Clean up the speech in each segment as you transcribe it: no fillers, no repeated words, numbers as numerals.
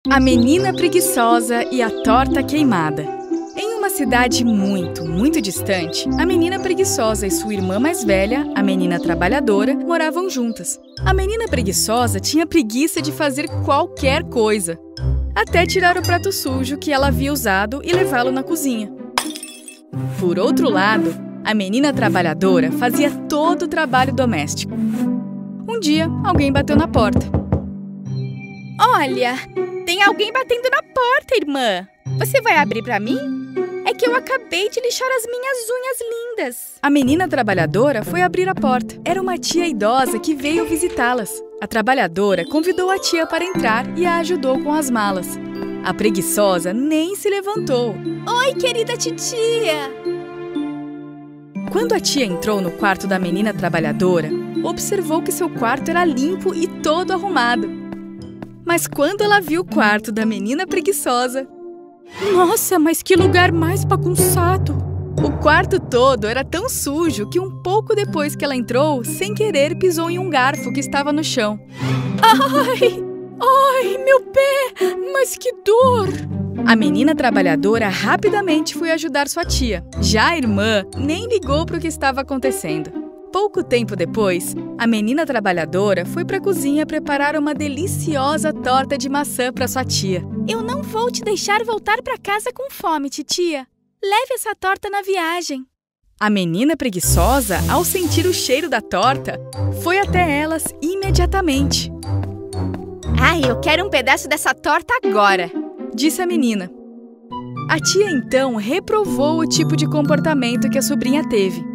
A Menina Preguiçosa e a Torta Queimada. Em uma cidade muito distante, a menina preguiçosa e sua irmã mais velha, a menina trabalhadora, moravam juntas. A menina preguiçosa tinha preguiça de fazer qualquer coisa, até tirar o prato sujo que ela havia usado e levá-lo na cozinha. Por outro lado, a menina trabalhadora fazia todo o trabalho doméstico. Um dia, alguém bateu na porta. Olha, tem alguém batendo na porta, irmã. Você vai abrir pra mim? É que eu acabei de lixar as minhas unhas lindas. A menina trabalhadora foi abrir a porta. Era uma tia idosa que veio visitá-las. A trabalhadora convidou a tia para entrar e a ajudou com as malas. A preguiçosa nem se levantou. Oi, querida titia! Quando a tia entrou no quarto da menina trabalhadora, observou que seu quarto era limpo e todo arrumado. Mas quando ela viu o quarto da menina preguiçosa... Nossa, mas que lugar mais bagunçado! O quarto todo era tão sujo que um pouco depois que ela entrou, sem querer pisou em um garfo que estava no chão. Ai! Ai, meu pé! Mas que dor! A menina trabalhadora rapidamente foi ajudar sua tia. Já a irmã nem ligou para o que estava acontecendo. Pouco tempo depois, a menina trabalhadora foi para a cozinha preparar uma deliciosa torta de maçã para sua tia. Eu não vou te deixar voltar para casa com fome, titia. Leve essa torta na viagem. A menina preguiçosa, ao sentir o cheiro da torta, foi até elas imediatamente. Ai, eu quero um pedaço dessa torta agora, disse a menina. A tia então reprovou o tipo de comportamento que a sobrinha teve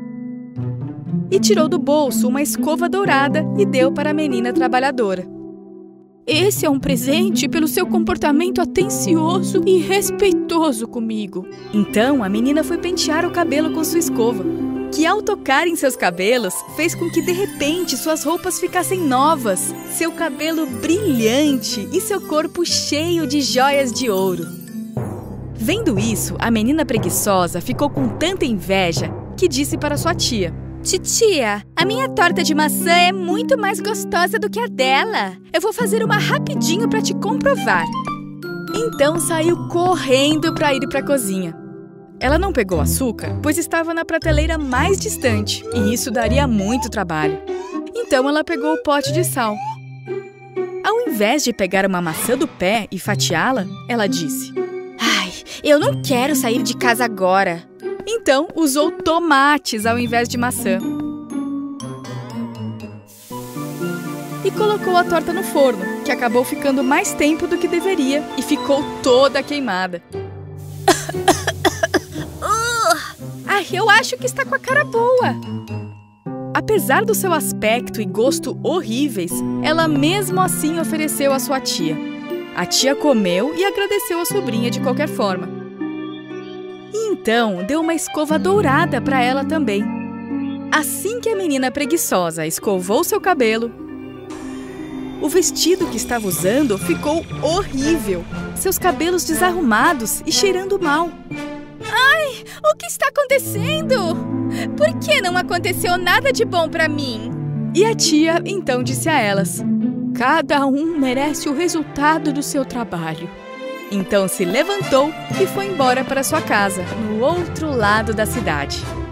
e tirou do bolso uma escova dourada e deu para a menina trabalhadora. Esse é um presente pelo seu comportamento atencioso e respeitoso comigo. Então a menina foi pentear o cabelo com sua escova, que ao tocar em seus cabelos fez com que de repente suas roupas ficassem novas, seu cabelo brilhante e seu corpo cheio de joias de ouro. Vendo isso, a menina preguiçosa ficou com tanta inveja que disse para sua tia: Titia, a minha torta de maçã é muito mais gostosa do que a dela. Eu vou fazer uma rapidinho para te comprovar. Então saiu correndo para ir para a cozinha. Ela não pegou açúcar, pois estava na prateleira mais distante, e isso daria muito trabalho. Então ela pegou o pote de sal. Ao invés de pegar uma maçã do pé e fatiá-la, ela disse: Ai, eu não quero sair de casa agora. Então, usou tomates ao invés de maçã. E colocou a torta no forno, que acabou ficando mais tempo do que deveria e ficou toda queimada. Ai, eu acho que está com a cara boa. Apesar do seu aspecto e gosto horríveis, ela mesmo assim ofereceu à sua tia. A tia comeu e agradeceu a sobrinha de qualquer forma. E então deu uma escova dourada para ela também. Assim que a menina preguiçosa escovou seu cabelo, o vestido que estava usando ficou horrível, seus cabelos desarrumados e cheirando mal. Ai, o que está acontecendo? Por que não aconteceu nada de bom para mim? E a tia então disse a elas: Cada um merece o resultado do seu trabalho. Então se levantou e foi embora para sua casa, no outro lado da cidade.